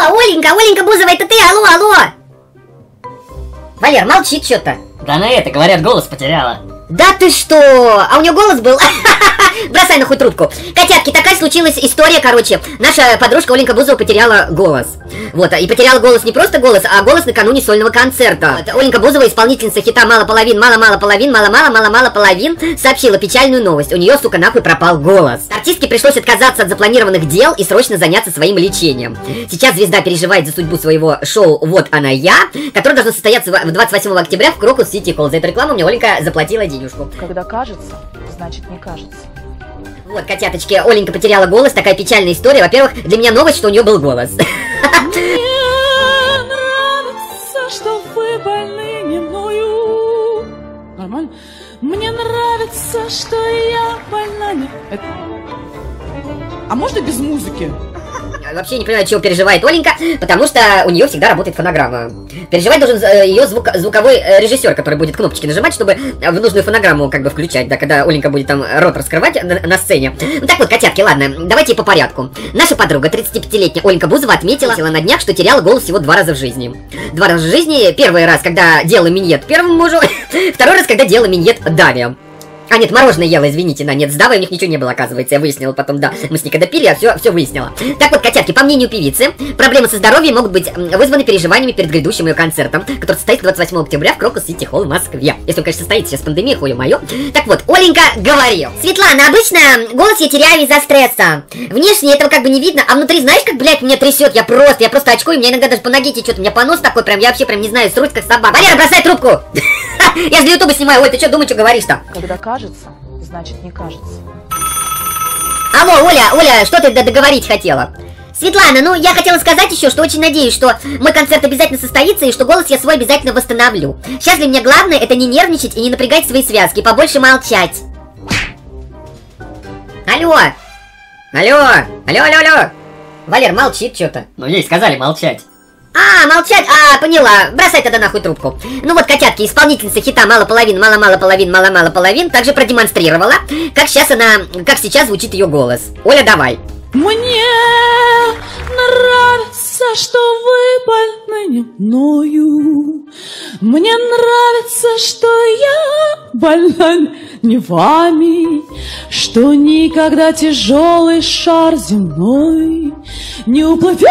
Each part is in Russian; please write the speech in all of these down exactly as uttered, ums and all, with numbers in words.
Алло, Оленька, Оленька Бузова, это ты? Алло, алло! Валер, молчит что-то. Да на это, говорят, голос потеряла. Да ты что? А у нее голос был? Бросай нахуй трубку. Котятки, такая случилась история, короче. Наша подружка Оленька Бузова потеряла голос. Вот, и потеряла голос не просто голос, а голос накануне сольного концерта. Вот, Оленька Бузова, исполнительница хита «Мало половин, мало-мало половин, мало-мало, мало-мало половин», сообщила печальную новость. У нее, сука, нахуй пропал голос. Артистке пришлось отказаться от запланированных дел и срочно заняться своим лечением. Сейчас звезда переживает за судьбу своего шоу «Вот она я», которое должно состояться двадцать восьмого октября в Крокус Сити Холл. За эту рекламу мне Оленька заплатила денежку. Когда кажется, значит не кажется. Вот, котяточки, Оленька потеряла голос, такая печальная история. Во-первых, для меня новость, что у нее был голос. Мне нравится, что вы больны не мною. Нормально? Мне нравится, что я больна не... А можно без музыки? Вообще не понимаю, чего переживает Оленька, потому что у нее всегда работает фонограмма. Переживать должен ее звук, звуковой режиссер, который будет кнопочки нажимать, чтобы в нужную фонограмму как бы включать, да, когда Оленька будет там рот раскрывать на, на сцене. Ну так вот, котятки, ладно, давайте по порядку. Наша подруга, тридцатипятилетняя Оленька Бузова, отметила на днях, что теряла голос всего два раза в жизни. Два раза в жизни. Первый раз, когда делала миньет первому мужу, второй раз, когда делала миньет Даве. А нет, мороженое ела, извините, на нет, с Давой у них ничего не было, оказывается, я выяснила потом, да, мы с ней когда пили, я все, все выяснила. Так вот, котятки, по мнению певицы, проблемы со здоровьем могут быть вызваны переживаниями перед грядущим ее концертом, который состоится двадцать восьмого октября в Крокус Сити Холл в Москве. Если он, конечно, состоится, сейчас пандемия, хуе мое. Так вот, Оленька говорил: Светлана, обычно голос я теряю из-за стресса. Внешне этого как бы не видно, а внутри, знаешь, как, блядь, меня трясет, я просто, я просто очкую, меня иногда даже по ноге течет, у меня понос такой, прям, я вообще прям не знаю, сруть как собака. Валера, бросай трубку! Я же для ютуба снимаю, ой, ты что, думай, что говоришь-то? Когда кажется, значит не кажется. Алло, Оля, Оля, что ты договорить хотела? Светлана, ну я хотела сказать еще, что очень надеюсь, что мой концерт обязательно состоится и что голос я свой обязательно восстановлю. Сейчас для меня главное это не нервничать и не напрягать свои связки, побольше молчать. Алло, алло, алло, алло, алло. Валер молчит что-то. Ну ей сказали молчать. А, молчать? А, поняла. Бросай тогда нахуй трубку. Ну вот, котятки, исполнительница хита «Мало половин, мало-мало половин, мало-мало половин» также продемонстрировала, как сейчас она, как сейчас звучит ее голос. Оля, давай. Мне нравится, что вы больны не мною. Мне нравится, что я больна не вами, что никогда тяжелый шар земной не уплывет.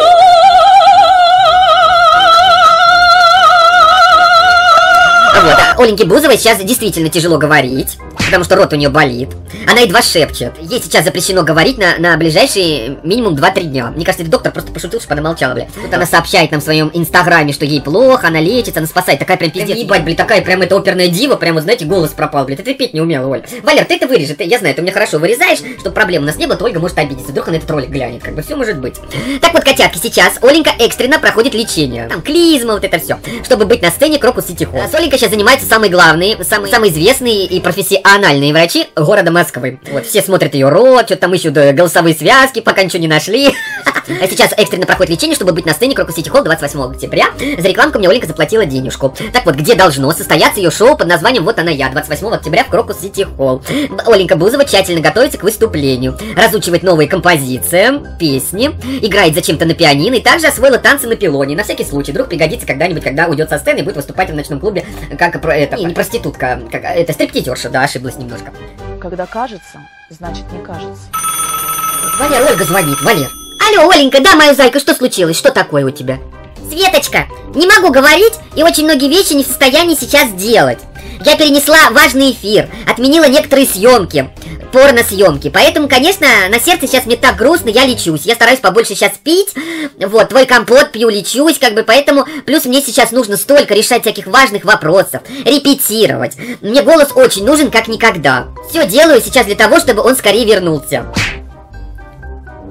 Вот, а Оленьке Бузовой сейчас действительно тяжело говорить, потому что рот у нее болит. Она едва шепчет. Ей сейчас запрещено говорить на, на ближайшие минимум два-три дня. Мне кажется, этот доктор просто пошутил, чтобы она молчала, бля. Тут она сообщает нам в своем инстаграме, что ей плохо, она лечится, она спасает. Такая прям пиздец, ебать, блядь, такая прям эта оперная дива, прям, вот, знаете, голос пропал, блядь. Ты терпеть не умела, Оль. Валер, ты это вырежешь, ты, я знаю, ты у меня хорошо вырезаешь, чтобы проблем у нас не было, то Ольга может обидеться. Вдруг она этот ролик глянет, как бы все может быть. Так вот, котятки, сейчас Оленька экстренно проходит лечение. Там клизма, вот это все, чтобы быть на сцене Крокус Сити Холл. А с Оленькой сейчас занимаются самые главные, самые, самые известные и профессиональные врачи города Москвы. Вот, все смотрят ее рот, что-то там ищут голосовые связки, пока ничего не нашли. А сейчас экстренно проходит лечение, чтобы быть на сцене Крокус Сити Холл двадцать восьмого октября. За рекламку мне Оленька заплатила денежку. Так вот, где должно состояться ее шоу под названием «Вот она я» двадцать восьмого октября в Крокус Сити Холл. Оленька Бузова тщательно готовится к выступлению, разучивает новые композиции, песни, играет зачем-то на пианино и также освоила танцы на пилоне. На всякий случай, вдруг пригодится когда-нибудь, когда уйдет со сцены и будет выступать в ночном клубе, как это, не, не проститутка, как, это стриптизерша, да, ошиблась немножко. Когда кажется, значит не кажется. Валер, Ольга звонит, Валер. Алло, Оленька, да, моя зайка, что случилось? Что такое у тебя? Светочка, не могу говорить и очень многие вещи не в состоянии сейчас делать. Я перенесла важный эфир, отменила некоторые съемки, порно-съемки. Поэтому, конечно, на сердце сейчас мне так грустно, я лечусь. Я стараюсь побольше сейчас пить, вот, твой компот пью, лечусь, как бы, поэтому, плюс мне сейчас нужно столько решать всяких важных вопросов, репетировать. Мне голос очень нужен, как никогда. Все делаю сейчас для того, чтобы он скорее вернулся.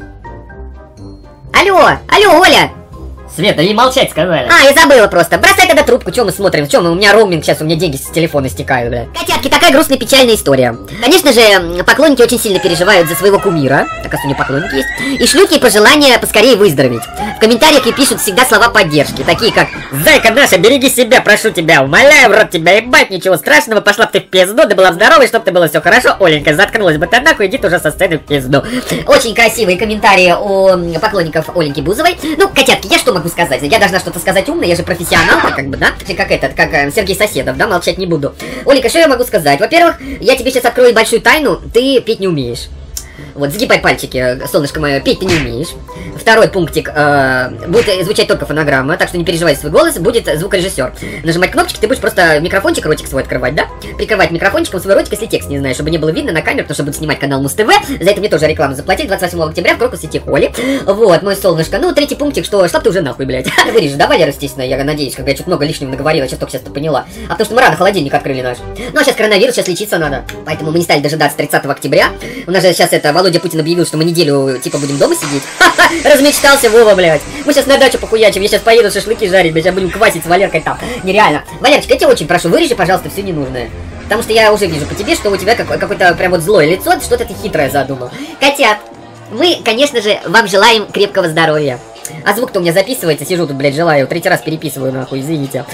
Алло, алло, Оля! Света, ей молчать сказали. А, я забыла просто. Бросай тогда трубку, что мы смотрим? Что мы, у меня роуминг сейчас, у меня деньги с телефона стекают, бля. Котятки, такая грустная, печальная история. Конечно же, поклонники очень сильно переживают за своего кумира, так у него поклонники есть, и шлют ей пожелания поскорее выздороветь. В комментариях ей пишут всегда слова поддержки, такие как: «Зайка наша, береги себя, прошу тебя, умоляю, в рот тебя ебать, ничего страшного, пошла бы ты в пизду, да была бы здоровой, чтоб ты было все хорошо, Оленька, заткнулась бы ты нахуй, иди ты уже со сцены в пизду». Очень красивые комментарии у поклонников Оленьки Бузовой. Ну, котятки, я что могу сказать? Я должна что-то сказать умное, я же профессионалка, как бы, да? Как этот, как Сергей Соседов, да, молчать не буду. Оленька, что я могу сказать? Во-первых, я тебе сейчас открою большую тайну, ты петь не умеешь. Вот, загибай пальчики, солнышко мое, петь ты не умеешь. Второй пунктик, э, будет звучать только фонограмма, так что не переживай свой голос, будет звукорежиссер. Нажимать кнопочки, ты будешь просто микрофончик, ротик свой открывать, да? Прикрывать микрофончиком свой ротик, если текст не знаешь, чтобы не было видно на камеру, потому что будет снимать канал Муз ТВ. За это мне тоже рекламу заплатили двадцать восьмого октября в Крокус Сити Холле. Вот, мой солнышко. Ну, третий пунктик, что шла ты уже нахуй, блядь. Вырежешь, да, Валера, естественно, я надеюсь, когда я что-то много лишнего наговорила, сейчас только сейчас-то поняла. А потому что мы рано холодильник открыли наш. Ну, а сейчас коронавирус, сейчас лечиться надо. Поэтому мы не стали дожидаться тридцатого октября. У нас же сейчас это, Володя Путин объявил, что мы неделю, типа, будем дома сидеть. Ха-ха, размечтался Вова, блядь. Мы сейчас на дачу похуячим, я сейчас поеду шашлыки жарить, блядь, а будем квасить с Валеркой там. Нереально. Валерочка, я тебя очень прошу, вырежи, пожалуйста, все ненужное. Потому что я уже вижу по тебе, что у тебя как, какое-то прям вот злое лицо, что-то ты хитрое задумал. Котят, мы, конечно же, вам желаем крепкого здоровья. А звук-то у меня записывается, сижу тут, блядь, желаю, третий раз переписываю, нахуй, извините.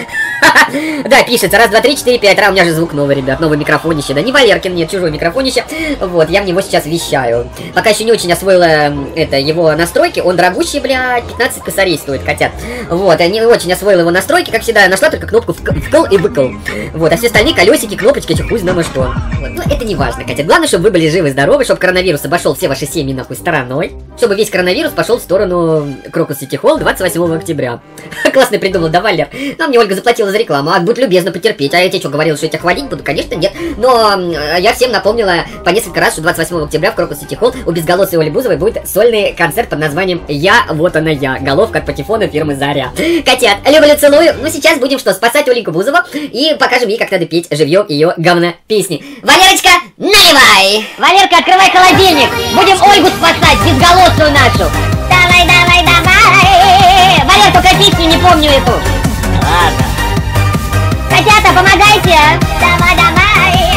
Да, пишется, раз, два, три, четыре, пять, раз, у меня же звук новый, ребят, новый микрофонище, да, не Валеркин, нет, чужой микрофонище, вот, я в него сейчас вещаю. Пока еще не очень освоила, это, его настройки, он дорогущий, блядь, пятнадцать косарей стоит, котят. Вот, я не очень освоила его настройки, как всегда, нашла только кнопку вкл и выкл. Вот, а все остальные колесики, кнопочки, че хуй знамо что. Вот, ну, это не важно, котят, главное, чтобы вы были живы, здоровы, чтобы коронавирус обошел все ваши семьи, нахуй, стороной, чтобы весь коронавирус пошел в сторону Крокус Сити Холл двадцать восьмого октября. Классно придумал, да, Валер? Ну, а мне Ольга заплатила за рекламу, а будь любезно потерпеть. А я тебе что, говорил, что я тебя хвалить буду? Конечно, нет. Но я всем напомнила по несколько раз, что двадцать восьмого октября в Крокус Сити Холл у безголосой Оли Бузовой будет сольный концерт под названием «Я, вот она я». Головка от патефона фирмы Заря. Котят, люблю, целую. Ну, сейчас будем что, спасать Оленьку Бузову и покажем ей, как надо петь живьем ее говно песни. Валерочка, наливай! Валерка, открывай холодильник. Будем Ольгу спасать, безголосую нашу. Давай, давай, давай! Валер, только песню не помню эту. Ладно. Котята, помогайте! Давай, давай!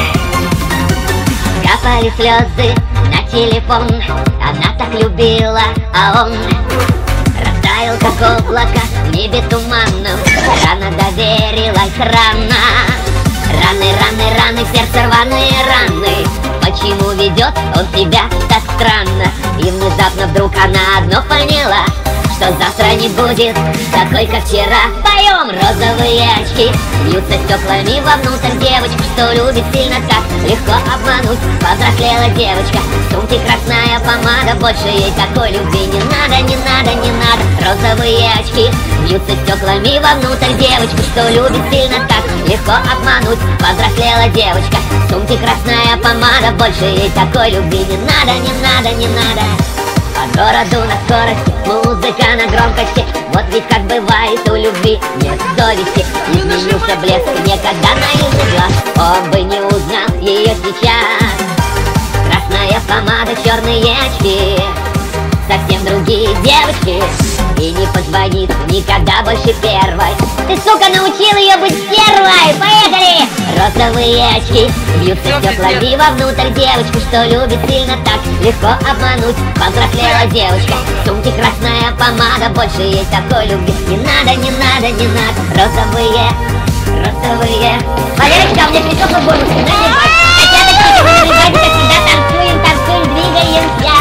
Капали слезы на телефон, она так любила, а он растаял, как облако в небе туманном. Рано доверилась, рано. Раны, раны, раны, в сердце рваные раны. Почему ведет он себя так странно? И внезапно вдруг она одно поняла, что завтра не будет такой, как вчера. Поем розовые очки, бьются стеклами вовнутрь девочки, что любит сильно так легко обмануть. Повзрослела девочка, в сумке красная помада, больше ей такой любви не надо, не надо, не надо. Розовые очки, бьются стеклами вовнутрь девочки, что любит сильно так легко обмануть. Повзрослела девочка, в сумке красная помада, больше ей такой любви не надо, не надо, не надо. По городу на скорости, музыка на громкости. Вот ведь как бывает у любви нет совести. Изменился блеск некогда наивный глаз, он бы не узнал ее сейчас. Красная помада, черные очки, совсем другие девочки. И не позвонит никогда больше первой. Ты, сука, научил ее быть первой. Поехали! Розовые очки, бьются стеклами вовнутрь девочки, что любит сильно так легко обмануть. Повзрослела девочка, в сумке красная помада, больше ей такой любви не надо, не надо, не надо. Розовые, розовые. Валерочка, у меня прическа в бонусе, наливай. Котята, вы наливайте, как всегда, танцуем, танцуем, двигаемся.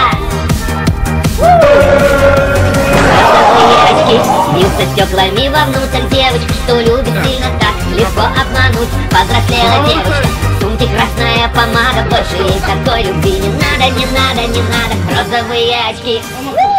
Бьются стеклами вовнутрь девочки, что любит сильно так легко обмануть. Повзрослела девочка, в сумке красная помада, больше ей такой любви не надо, не надо, не надо. Розовые очки.